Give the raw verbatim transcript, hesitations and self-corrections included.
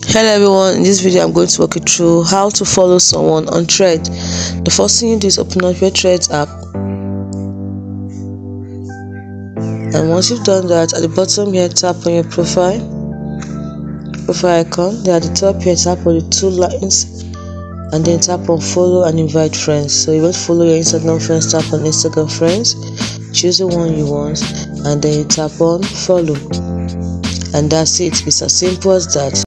Hello everyone, in this video I'm going to walk you through how to follow someone on Thread. The first thing you do is open up your Threads app, and once you've done that, at the bottom here tap on your profile profile icon. Then at the top here tap on the two lines and then tap on follow and invite friends. So you want to follow your Instagram friends, tap on Instagram friends, choose the one you want, and then you tap on follow, and that's it. It's as simple as that.